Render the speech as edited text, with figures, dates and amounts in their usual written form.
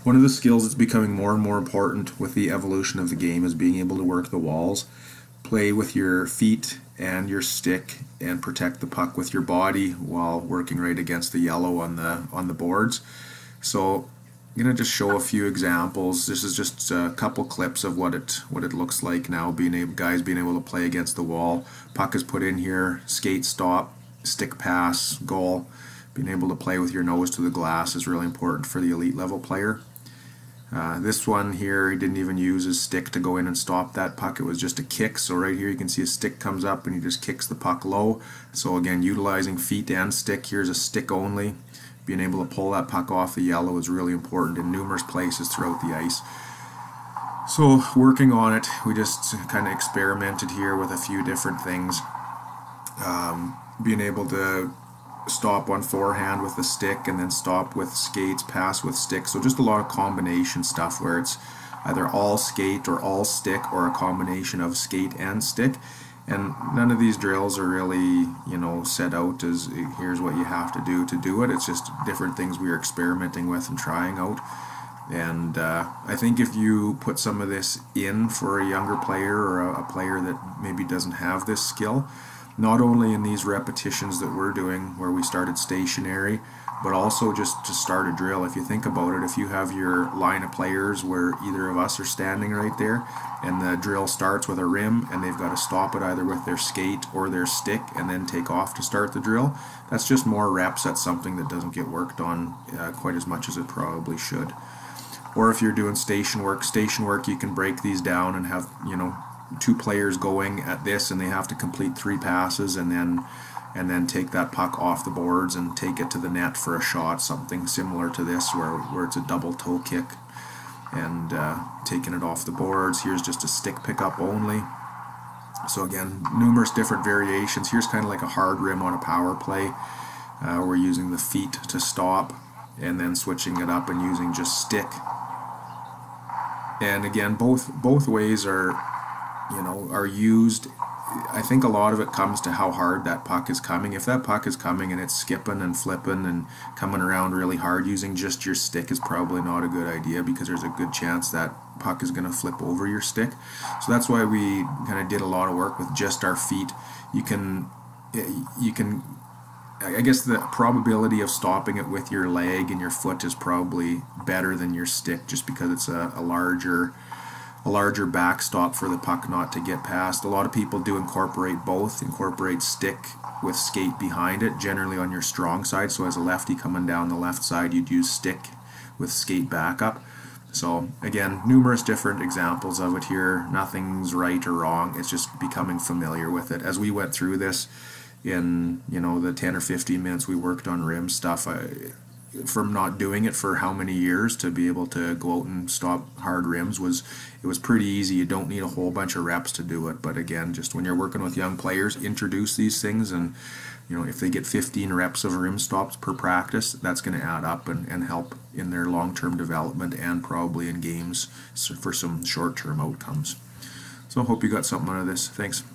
One of the skills that's becoming more and more important with the evolution of the game is being able to work the walls, play with your feet and your stick, and protect the puck with your body while working right against the yellow on the boards. So I'm gonna just show a few examples. This is just a couple clips of what it looks like now. Guys being able to play against the wall. Puck is put in here, skate, stop, stick pass, goal. Being able to play with your nose to the glass is really important for the elite level player. This one here, he didn't even use his stick to go in and stop that puck. It was just a kick. So right here you can see his stick comes up and he just kicks the puck low. So again, utilizing feet and stick. Here's a stick only. Being able to pull that puck off the yellow is really important in numerous places throughout the ice. So working on it, we just kind of experimented here with a few different things. Being able to stop on forehand with the stick and then stop with skates, pass with stick. So just a lot of combination stuff where it's either all skate or all stick or a combination of skate and stick. And none of these drills are really, set out as here's what you have to do it. It's just different things we are experimenting with and trying out. And I think if you put some of this in for a younger player or a player that maybe doesn't have this skill, not only in these repetitions that we're doing where we started stationary, but also just to start a drill. If you think about it, if you have your line of players where either of us are standing right there and the drill starts with a rim and they've got to stop it either with their skate or their stick and then take off to start the drill, that's just more reps. That's something that doesn't get worked on quite as much as it probably should. Or if you're doing station work, you can break these down and have, two players going at this and they have to complete 3 passes and then take that puck off the boards and take it to the net for a shot, something similar to this where it's a double toe kick and taking it off the boards. Here's just a stick pickup only. So again, numerous different variations. Here's kind of like a hard rim on a power play. We're using the feet to stop and then switching it up and using just stick. And again, both ways are used. I think a lot of it comes to how hard that puck is coming. If that puck is coming and it's skipping and flipping and coming around really hard, using just your stick is probably not a good idea because there's a good chance that puck is going to flip over your stick. So that's why we kind of did a lot of work with just our feet. You can I guess the probability of stopping it with your leg and your foot is probably better than your stick just because it's a larger backstop for the puck not to get past. A lot of people do incorporate both, incorporate stick with skate behind it, generally on your strong side. So as a lefty coming down the left side, you'd use stick with skate backup. So again, numerous different examples of it here. Nothing's right or wrong. It's just becoming familiar with it. As we went through this in the 10 or 15 minutes we worked on rim stuff, from not doing it for how many years to be able to go out and stop hard rims was pretty easy. You don't need a whole bunch of reps to do it, but again, just when you're working with young players, introduce these things, and if they get 15 reps of rim stops per practice, that's going to add up and help in their long-term development and probably in games for some short-term outcomes. So I hope you got something out of this. Thanks.